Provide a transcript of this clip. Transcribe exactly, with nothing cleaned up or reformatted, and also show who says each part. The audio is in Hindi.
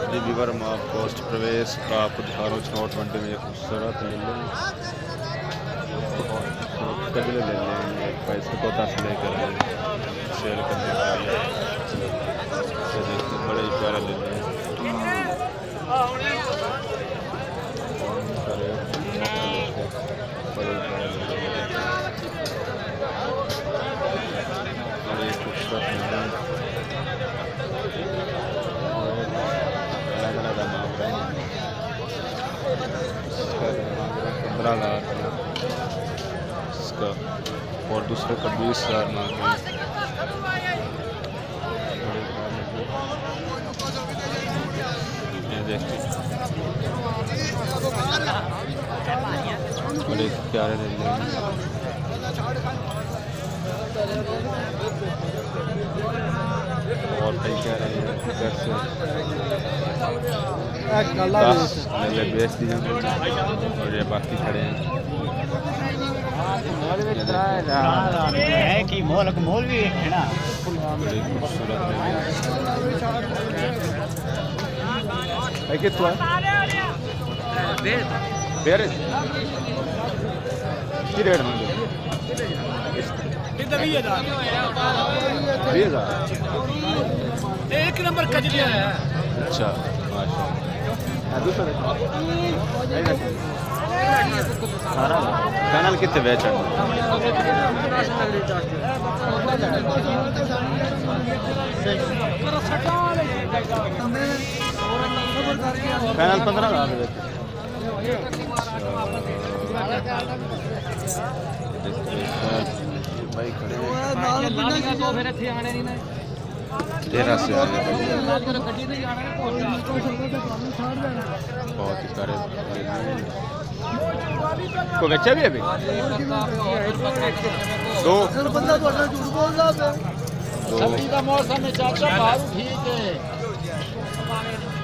Speaker 1: जी वीवर माफ पोस्ट प्रवेश का आपको दिखा रहा हूँ स्नॉट मंडी में। खूबसूरत ले लें कजले ले लें पैसे को दस लेकर सेल करने के लिए। देखिए बड़े ही प्यारा ले लें बड़े खूबसूरत ले लें। पंद्रह लाख इसका और दूसरे का बीस हज़ार मांगे। ये देखिए बड़े प्यारे ले लेंगे और कई कह रहे हैं घर से ले बेच दिए और ये बाकी खड़े हैं।
Speaker 2: है कि मोल मोल भी है ना।
Speaker 1: बड़ी खूबसूरत है कितना बेरे की रेट होंगे बीस हज़ार
Speaker 2: एक नंबर कजलिया है।
Speaker 1: अच्छा माशाल्लाह दूसरा कैनल कितने बेचन पैनल पंद्रह हज़ार भाई खड़े तेरह से बहुत ही सारे को बच्चा भी अभी दो
Speaker 2: सर्दी का मौसम है चाचा भाव ठीक है।